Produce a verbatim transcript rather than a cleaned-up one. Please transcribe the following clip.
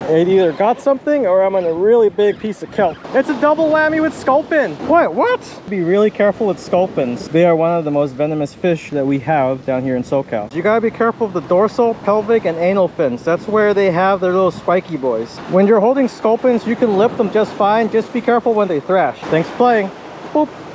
It either got something or I'm on a really big piece of kelp. It's a double whammy with sculpin. What? What? Be really careful with sculpins. They are one of the most venomous fish that we have down here in SoCal. You gotta be careful of the dorsal, pelvic, and anal fins. That's where they have their little spiky boys. When you're holding sculpins, you can lip them just fine. Just be careful when they thrash. Thanks for playing. Boop.